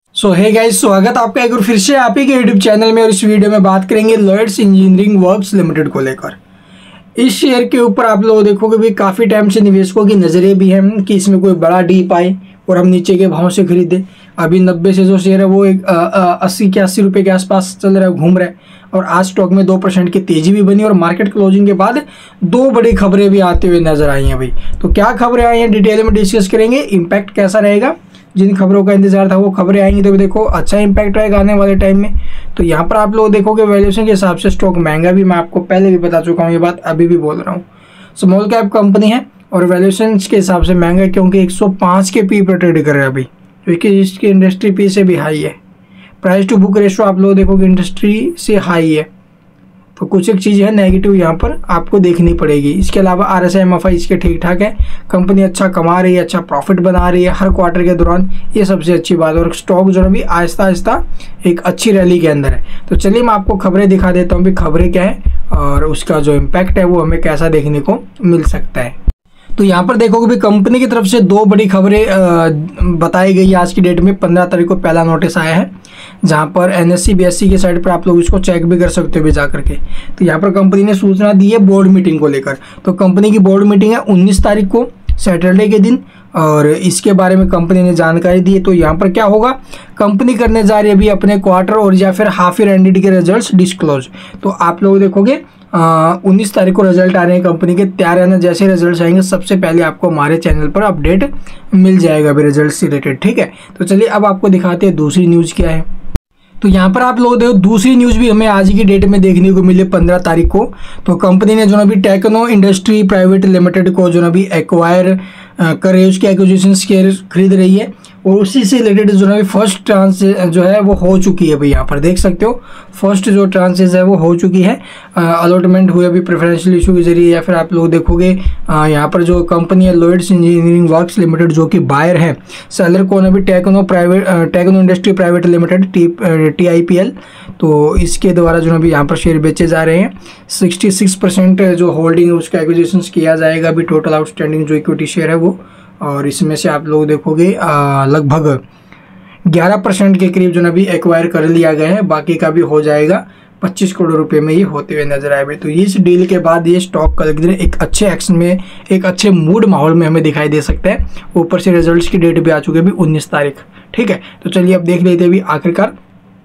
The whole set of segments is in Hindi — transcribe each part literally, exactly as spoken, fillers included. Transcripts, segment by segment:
सो हे गाइस, स्वागत आपका एक बार फिर से आप ही के यूट्यूब चैनल में। और इस वीडियो में बात करेंगे लॉयड्स इंजीनियरिंग वर्क्स लिमिटेड को लेकर। इस शेयर के ऊपर आप लोग देखोगे भी काफ़ी टाइम से निवेशकों की नज़रें भी हैं कि इसमें कोई बड़ा डीप आए और हम नीचे के भाव से खरीदें। अभी नब्बे से जो शेयर है वो एक अस्सी के अस्सी रुपये के आसपास चल रहा है, घूम रहा है। और आज स्टॉक में दो परसेंट की तेज़ी भी बनी और मार्केट क्लोजिंग के बाद दो बड़ी खबरें भी आते हुए नजर आई हैं भाई। तो क्या खबरें आई हैं डिटेल में डिस्कस करेंगे, इम्पैक्ट कैसा रहेगा। जिन खबरों का इंतजार था वो खबरें आएंगी तो देखो अच्छा इंपैक्ट रहेगा आने वाले टाइम में। तो यहाँ पर आप लोग देखोगे वैल्यूएशन के हिसाब से स्टॉक महंगा भी, मैं आपको पहले भी बता चुका हूँ, ये बात अभी भी बोल रहा हूँ। स्मॉल कैप कंपनी है और वैल्यूएशन के हिसाब से महंगा है क्योंकि एक सौ पाँच के पी पर ट्रेड कर रहा है अभी, क्योंकि इसकी इंडस्ट्री पी से भी हाई है। प्राइस टू बुक रेशो आप लोग देखोगे इंडस्ट्री से हाई है। तो कुछ एक चीज़ है नेगेटिव यहाँ पर आपको देखनी पड़ेगी। इसके अलावा R S I M F I इसके ठीक ठाक है। कंपनी अच्छा कमा रही है, अच्छा प्रॉफिट बना रही है हर क्वार्टर के दौरान, ये सबसे अच्छी बात है। और स्टॉक जो है भी आहिस्ता आहिस्ता एक अच्छी रैली के अंदर है। तो चलिए मैं आपको खबरें दिखा देता हूँ भी खबरें क्या है और उसका जो इम्पैक्ट है वो हमें कैसा देखने को मिल सकता है। तो यहाँ पर देखोगे भी कंपनी की तरफ से दो बड़ी खबरें बताई गई आज की डेट में। पंद्रह तारीख को पहला नोटिस आया है जहाँ पर N S C B S C के साइट पर आप लोग इसको चेक भी कर सकते हो भी जा करके। तो यहाँ पर कंपनी ने सूचना दी है बोर्ड मीटिंग को लेकर। तो कंपनी की बोर्ड मीटिंग है उन्नीस तारीख को सैटरडे के दिन और इसके बारे में कंपनी ने जानकारी दी है। तो यहाँ पर क्या होगा, कंपनी करने जा रही है अभी अपने क्वार्टर और या फिर हाफ ईयर एंडेड के रिजल्ट्स डिस्क्लोज। तो आप लोग देखोगे उन्नीस तारीख को रिजल्ट आ रहे हैं कंपनी के, तैयार रहना। जैसे रिजल्ट्स आएंगे सबसे पहले आपको हमारे चैनल पर अपडेट मिल जाएगा अभी रिजल्ट से रिलेटेड, ठीक है। तो चलिए अब आपको दिखाते हैं दूसरी न्यूज़ क्या है। तो यहाँ पर आप लोग देखो दूसरी न्यूज़ भी हमें आज की डेट में देखने को मिली पंद्रह तारीख को। तो कंपनी ने जो ना भी टेक्नो इंडस्ट्री प्राइवेट लिमिटेड को जो ना भी एक्वायर कर रही है, उसकी एक्विजिशन शेयर खरीद रही है। और उसी से रिलेटेड जो है फर्स्ट ट्रांस जो है वो हो चुकी है भाई। यहाँ पर देख सकते हो फर्स्ट जो ट्रांसेज है वो हो चुकी है, अलॉटमेंट हुए अभी प्रेफरेंशियल इशू के जरिए। या फिर आप लोग देखोगे यहाँ पर जो कंपनी है लॉयड्स इंजीनियरिंग वर्क्स लिमिटेड जो कि बायर है, सेलर कौन है अभी techno private techno industry private limited T T I P L. तो इसके द्वारा जो अभी यहाँ पर शेयर बेचे जा रहे हैं। सिक्सटी सिक्स परसेंट जो होल्डिंग है उसका एक्विजिशन किया जाएगा अभी टोटल आउटस्टैंडिंग जो इक्विटी शेयर है वो। और इसमें से आप लोग देखोगे लगभग ग्यारह परसेंट के करीब जो ना भी एक्वायर कर लिया गया है, बाकी का भी हो जाएगा पच्चीस करोड़ रुपए में ये होते हुए नजर आए। तो इस डील के बाद ये स्टॉक कल के दिन एक अच्छे एक्शन में, एक अच्छे मूड माहौल में हमें दिखाई दे सकता है। ऊपर से रिजल्ट्स की डेट भी आ चुकी है अभी उन्नीस तारीख, ठीक है। तो चलिए अब देख लेते हैं भी आखिरकार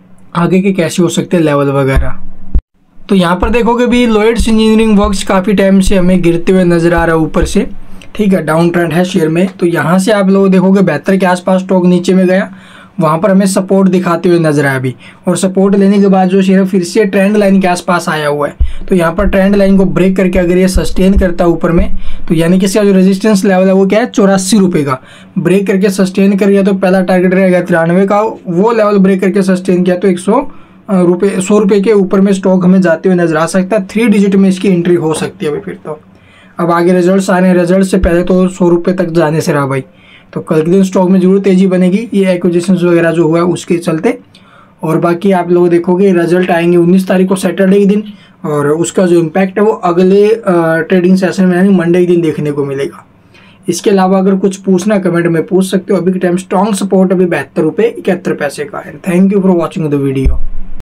आगे के कैसे हो सकते हैं लेवल वगैरह। तो यहाँ पर देखोगे भी लॉयड्स इंजीनियरिंग वर्क्स काफ़ी टाइम से हमें गिरते हुए नजर आ रहा है ऊपर से, ठीक है। डाउन ट्रेंड है शेयर में। तो यहाँ से आप लोग देखोगे बहत्तर के आसपास स्टॉक नीचे में गया, वहाँ पर हमें सपोर्ट दिखाते हुए नजर आया अभी। और सपोर्ट लेने के बाद जो शेयर फिर से ट्रेंड लाइन के आसपास आया हुआ है। तो यहाँ पर ट्रेंड लाइन को ब्रेक करके अगर ये सस्टेन करता है ऊपर में, तो यानी कि इसका जो रेजिस्टेंस लेवल है वो क्या है चौरासी रुपये का, ब्रेक करके सस्टेन कर गया तो पहला टारगेट रहेगा तिरानवे का। वो लेवल ब्रेक करके सस्टेन किया तो एक सौ रुपये सौ रुपये के ऊपर में स्टॉक हमें जाते हुए नजर आ सकता है। थ्री डिजिट में इसकी एंट्री हो सकती है अभी। फिर तो अब आगे रिजल्ट्स आ रहे हैं, रिजल्ट से पहले तो सौ रुपये तक जाने से रहा भाई। तो कल के दिन स्टॉक में जरूर तेजी बनेगी ये एक्विजिशन वगैरह जो हुआ है उसके चलते। और बाकी आप लोग देखोगे रिजल्ट आएंगे उन्नीस तारीख को सैटरडे के दिन और उसका जो इम्पैक्ट है वो अगले ट्रेडिंग सेशन में यानी मंडे के दिन देखने को मिलेगा। इसके अलावा अगर कुछ पूछना कमेंट में पूछ सकते हो। अभी के टाइम स्ट्रॉन्ग सपोर्ट अभी बहत्तर रुपये इकहत्तर पैसे का है। Thank you for watching the video.